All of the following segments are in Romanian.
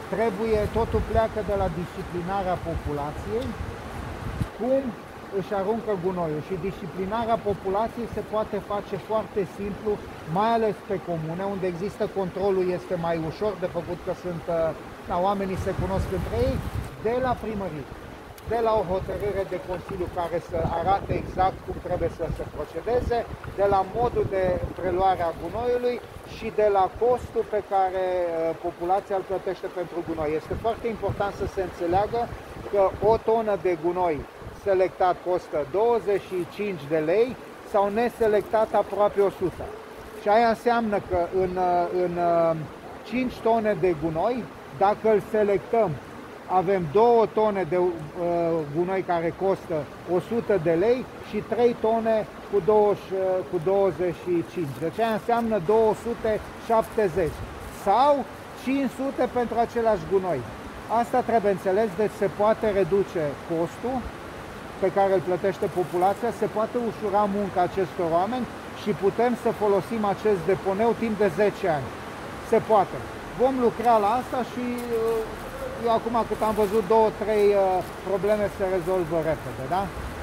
totul pleacă de la disciplinarea populației, cum își aruncă gunoiul, și disciplinarea populației se poate face foarte simplu, mai ales pe comune, unde există controlul, este mai ușor de făcut, că oamenii se cunosc între ei, de la primărie, de la o hotărâre de Consiliu care să arate exact cum trebuie să se procedeze, de la modul de preluare a gunoiului și de la costul pe care populația îl plătește pentru gunoi. Este foarte important să se înțeleagă că o tonă de gunoi selectat costă 25 de lei sau neselectat aproape 100. Și aia înseamnă că în 5 tone de gunoi, dacă îl selectăm, avem 2 tone de gunoi care costă 100 de lei și 3 tone cu 25. Deci aia înseamnă 270 sau 500 pentru același gunoi. Asta trebuie înțeles, deci se poate reduce costul pe care îl plătește populația, se poate ușura munca acestor oameni și putem să folosim acest deponeu timp de 10 ani. Se poate. Vom lucra la asta și eu acum cât am văzut 2-3 probleme se rezolvă repede, da?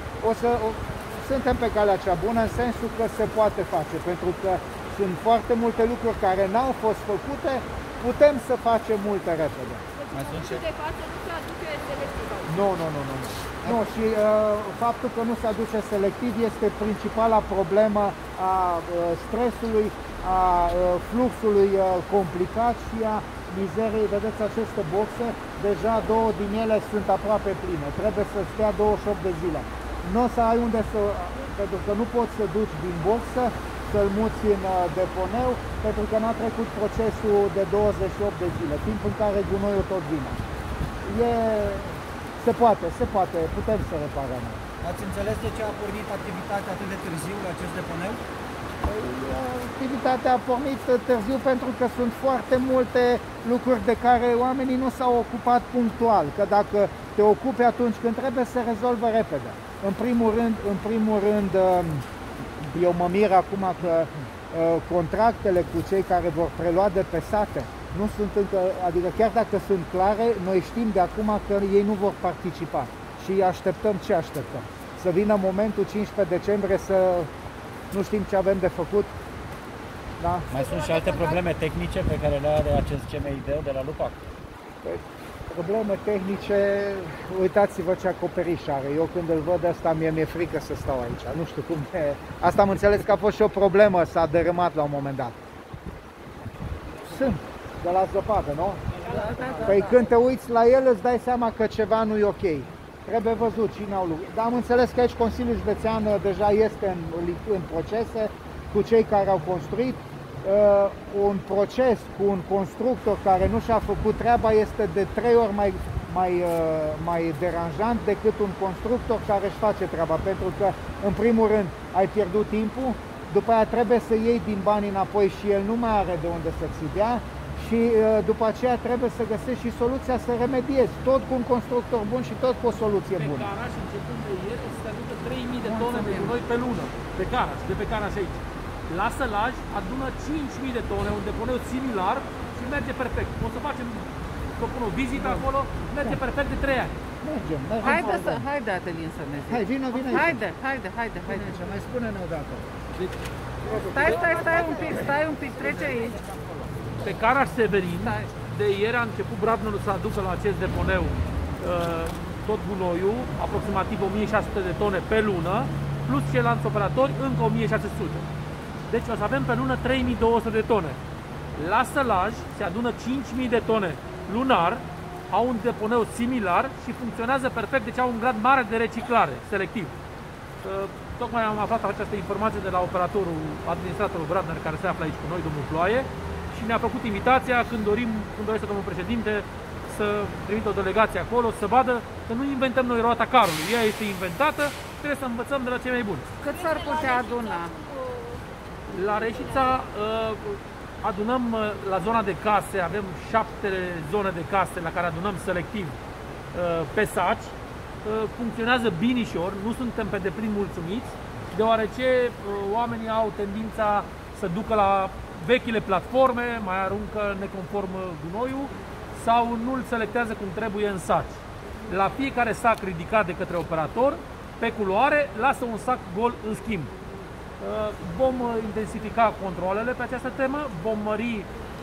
Suntem pe calea cea bună în sensul că se poate face, pentru că sunt foarte multe lucruri care n-au fost făcute, putem să facem multe repede. Și de față nu se aduce selectiv. Nu, și faptul că nu se aduce selectiv este principala problemă a stresului, a fluxului complicat și a mizeriei. Vedeți aceste boxe, deja 2 din ele sunt aproape pline, trebuie să stea 28 de zile. Nu o să ai unde pentru că nu poți să duci din boxă, să-l muți în deponeu, pentru că n-a trecut procesul de 28 de zile, timp în care gunoiul tot vine. Se poate, putem să reparăm. Ați înțeles de ce a pornit activitatea atât de târziu la acest deponeu? Activitatea a pornit târziu pentru că sunt foarte multe lucruri de care oamenii nu s-au ocupat punctual, că dacă te ocupi atunci când trebuie, se rezolvă repede. În primul rând, eu mă mir acum că contractele cu cei care vor prelua de pe sate nu sunt încă, adică chiar dacă sunt clare, noi știm de acum că ei nu vor participa și așteptăm ce așteptăm. Să vină momentul 15 decembrie să nu știm ce avem de făcut. Da? Mai sunt și alte probleme tehnice pe care le are acest CMID de la Lupac? Păi, probleme tehnice, uitați-vă ce acoperiș are. Eu când îl văd asta, mi-e frică să stau aici. Nu știu cum e. Asta am înțeles că a fost și o problemă, s-a dărâmat la un moment dat. Sunt, de la zăpadă, nu? Păi când te uiți la el, îți dai seama că ceva nu e ok. Trebuie văzut cine au lucrat. Dar am înțeles că aici Consiliul Județean deja este în procese cu cei care au construit. Un proces cu un constructor care nu și-a făcut treaba este de 3 ori mai deranjant decât un constructor care își face treaba, pentru că în primul rând ai pierdut timpul, după aia trebuie să iei din bani înapoi și el nu mai are de unde să-ți dea și după aceea trebuie să găsești și soluția să remediezi, tot cu un constructor bun și tot cu o soluție bună. Pe Caraș, începând de ieri, se aducă 3000 de tone de gunoi pe lună, pe Caraș, de pe Caraș aici. La Sălaj adună 5000 de tone, un deponeu similar și merge perfect. O să facem, o vizită acolo, merge perfect de 3 ani. Mergem. Haide, Adelin, să ne zici. Hai, vină Haide. Ce mai spune-ne odată. Deci, Stai un pic, trece aici. pe Caraș Severin, de ieri a început Bradnerul să aducă la acest deponeu tot gunoiul, aproximativ 1600 de tone pe lună, plus ceilalți operatori încă 1600. Deci o să avem pe lună 3200 de tone. La Sălaj se adună 5000 de tone lunar, au un deponeu similar și funcționează perfect, deci au un grad mare de reciclare, selectiv. Tocmai am aflat această informație de la operatorul, administratorul Bradner, care se află aici cu noi, domnul Ploaie, și ne-a făcut invitația când dorește domnul președinte să trimită o delegație acolo, să vadă că nu inventăm noi roata carului. Ea este inventată, trebuie să învățăm de la cei mai buni. Cât s-ar putea aduna? La Reșița adunăm la zona de case, avem 7 zone de case la care adunăm selectiv pe saci. Funcționează binișor, nu suntem pe deplin mulțumiți, deoarece oamenii au tendința să ducă la vechile platforme, mai aruncă neconform gunoiul, sau nu îl selectează cum trebuie în saci. La fiecare sac ridicat de către operator, pe culoare, lasă un sac gol în schimb. Vom intensifica controlele pe această temă, vom mări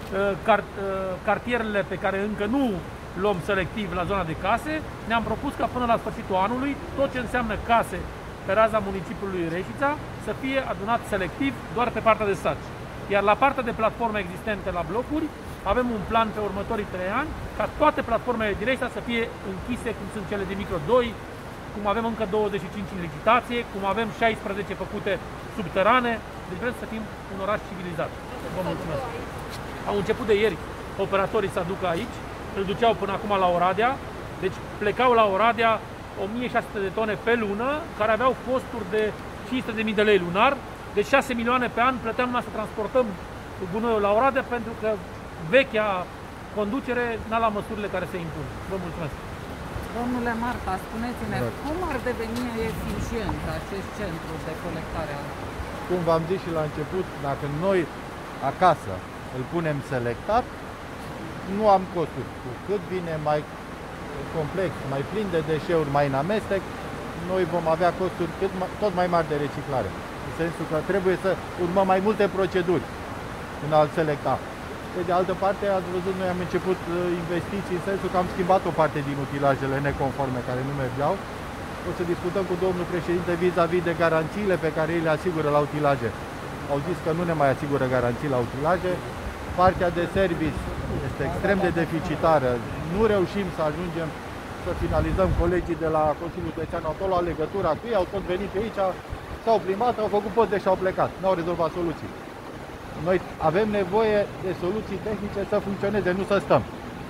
cartierele pe care încă nu luăm selectiv la zona de case. Ne-am propus ca până la sfârșitul anului tot ce înseamnă case pe raza municipiului Reșița să fie adunat selectiv doar pe partea de saci. Iar la partea de platforme existente la blocuri, avem un plan pe următorii 3 ani ca toate platformele din Reșița să fie închise, cum sunt cele de micro 2, cum avem încă 25 în licitație, cum avem 16 făcute subterane. Deci vrem să fim un oraș civilizat. Vă mulțumesc! Au început de ieri operatorii să aducă aici, îl duceau până acum la Oradea, deci plecau la Oradea 1600 de tone pe lună, care aveau costuri de 500.000 de lei lunar, deci 6 milioane pe an plăteam numai să transportăm gunoiul la Oradea, pentru că vechea conducere n-a luat măsurile care se impun. Vă mulțumesc! Domnule Marta, spuneți-ne, cum ar deveni eficient acest centru de colectare a... Cum v-am zis și la început, dacă noi acasă îl punem selectat, nu am costuri. Cu cât vine mai complex, mai plin de deșeuri, mai în amestec, noi vom avea costuri tot mai mari de reciclare. În sensul că trebuie să urmăm mai multe proceduri în a-l selecta. Pe de altă parte, ați văzut, noi am început investiții în sensul că am schimbat o parte din utilajele neconforme care nu mergeau. O să discutăm cu domnul președinte vis-a-vis de garanțiile pe care ei le asigură la utilaje. Au zis că nu ne mai asigură garanții la utilaje. Partea de service este extrem de deficitară. Nu reușim să ajungem să finalizăm. Colegii de la Consiliul Județean au tot luat legătura cu ei, au tot venit pe aici, s-au plimat, au făcut poze și au plecat. Nu au rezolvat soluții. Noi avem nevoie de soluții tehnice să funcționeze, nu să stăm.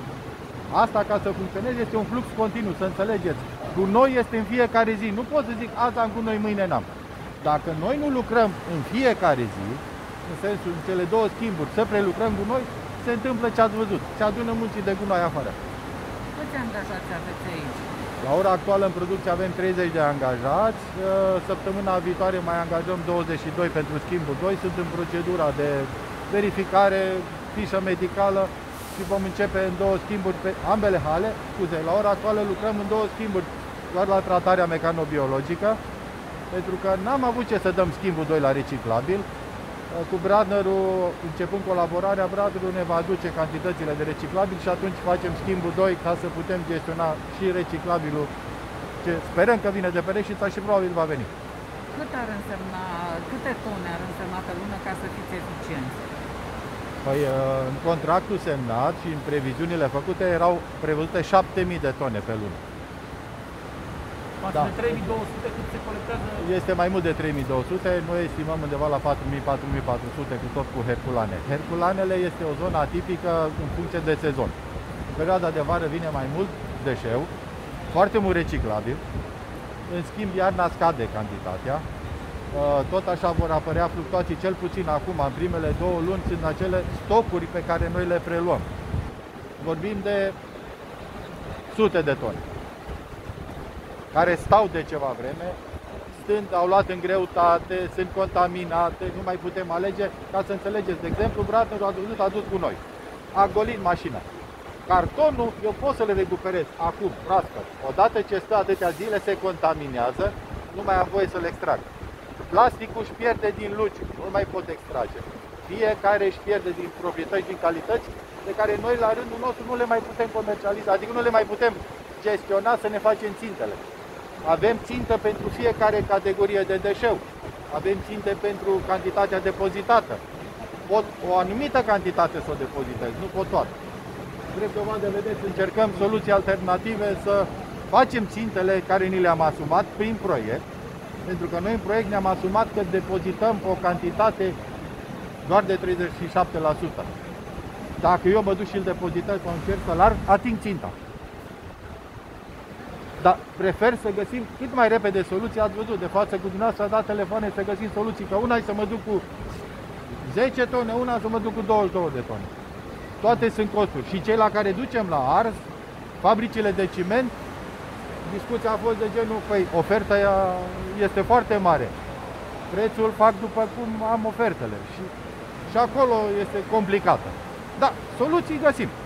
Asta, ca să funcționeze, este un flux continuu, să înțelegeți. Gunoi este în fiecare zi. Nu pot să zic, azi am gunoi, mâine n-am. Dacă noi nu lucrăm în fiecare zi, în sensul în cele două schimburi, să prelucrăm gunoi, se întâmplă ce ați văzut. Se adună munții de gunoi afară. Câți angajați aveți aici? La ora actuală în producție avem 30 de angajați. Săptămâna viitoare mai angajăm 22 pentru schimbul 2. Sunt în procedura de verificare, fișă medicală și vom începe în 2 schimburi pe ambele hale. Scuze, la ora actuală lucrăm în 2 schimburi doar la tratarea mecanobiologică, pentru că n-am avut ce să dăm schimbul 2 la reciclabil. Cu Bradnerul, începând colaborarea, Bradnerul ne va aduce cantitățile de reciclabil și atunci facem schimbul 2 ca să putem gestiona și reciclabilul, ce sperăm că vine de pe Reșița și probabil va veni. Câte tone ar însemna pe lună ca să fiți eficienți? Păi, în contractul semnat și în previziunile făcute erau prevăzute 7.000 de tone pe lună. Da. De 3.200 cât se colectează? Este mai mult de 3.200, noi estimăm undeva la 4.000-4.400 cu tot cu herculane. Herculanele este o zonă atipică în funcție de sezon. În perioada de vară vine mai mult deșeu, foarte mult reciclabil, în schimb iarna scade cantitatea. Tot așa vor apărea fluctuații, cel puțin acum, în primele 2 luni, sunt acele stocuri pe care noi le preluăm. Vorbim de sute de tone care stau de ceva vreme, stând, au luat în greutate, sunt contaminate, nu mai putem alege. Ca să înțelegeți, de exemplu, Bradnerul a dus cu noi, a golit mașina. Cartonul, eu pot să le recuperez acum, proaspăt. Odată ce stă atâtea zile, se contaminează, nu mai am voie să le extrag. Plasticul își pierde din luci, nu mai pot extrage. Fiecare își pierde din proprietăți, din calități, de care noi, la rândul nostru, nu le mai putem comercializa, adică nu le mai putem gestiona să ne facem țintele. Avem țintă pentru fiecare categorie de deșeu. Avem ținte pentru cantitatea depozitată. Pot o anumită cantitate să o depozitez, nu pot toată. Drept dovadă, vedeți, încercăm soluții alternative să facem țintele care ni le-am asumat prin proiect, pentru că noi în proiect ne-am asumat că depozităm o cantitate doar de 37%. Dacă eu mă duc și îl depozitez sau încerc să-l arg, ating ținta. Dar prefer să găsim cât mai repede soluții. Ați văzut, de față cu dumneavoastră a dat telefoane să găsim soluții, că una e să mă duc cu 10 tone, una să mă duc cu 22 de tone. Toate sunt costuri. Și cei la care ducem la ars, fabricile de ciment, discuția a fost de genul, păi, oferta este foarte mare. Prețul fac după cum am ofertele. Și acolo este complicată. Da, soluții găsim.